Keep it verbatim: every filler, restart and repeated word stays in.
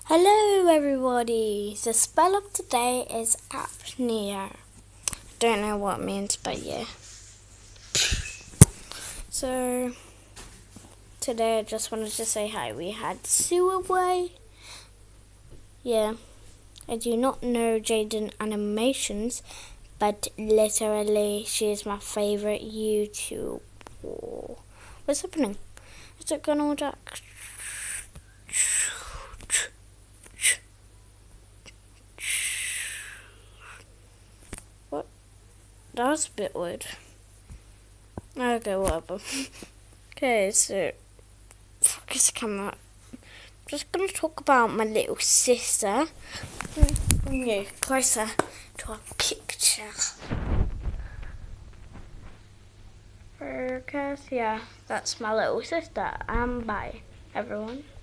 Hello everybody, the spell of today is apnea. Don't know what it means, but yeah. So, today I just wanted to say hi. We had Sooubway. Yeah, I do not know Jaden animations, but literally she is my favourite YouTube. What's happening? Is it going all dark? What? That was a bit weird. Okay, whatever. Okay, so focus the camera. I'm just gonna talk about my little sister. Bring you closer to our picture. Focus, yeah, that's my little sister. And bye, everyone.